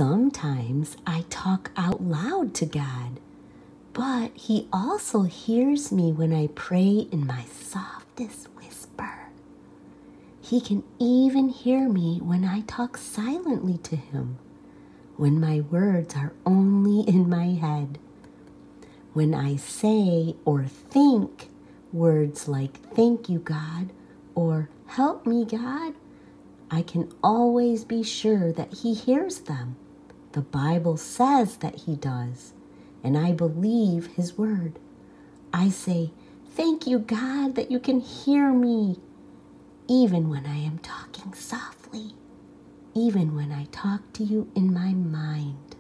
Sometimes I talk out loud to God, but He also hears me when I pray in my softest whisper. He can even hear me when I talk silently to Him, when my words are only in my head. When I say or think words like "Thank you, God," or "Help me, God," I can always be sure that He hears them. The Bible says that He does, and I believe His word. I say, "Thank you, God, that you can hear me," even when I am talking softly, even when I talk to you in my mind.